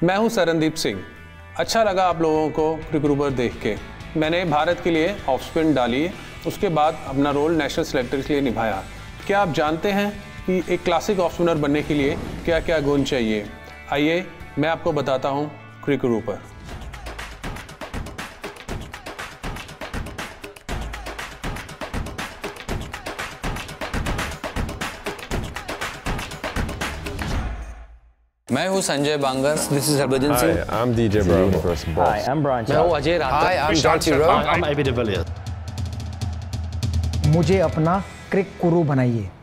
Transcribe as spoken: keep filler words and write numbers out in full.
मैं हूं सरनदीप सिंह। अच्छा लगा आप लोगों को क्रिकुरस देख के। मैंने भारत के लिए ऑफ स्पिन डाली, उसके बाद अपना रोल नेशनल सेलेक्टर के लिए निभाया। क्या आप जानते हैं कि एक क्लासिक ऑफ स्पिनर बनने के लिए क्या क्या गुण चाहिए? आइए मैं आपको बताता हूं क्रिकुरस। मैं हूँ संजय बांगर। This is Harbhajan Singh. Hi, I'm D J Brown. Hi, I'm Brian. मैं हूँ Ajay Rathore. Hi, I'm Sharpen. I'm A B de Villiers. मुझे अपना क्रिकुरु बनाइए।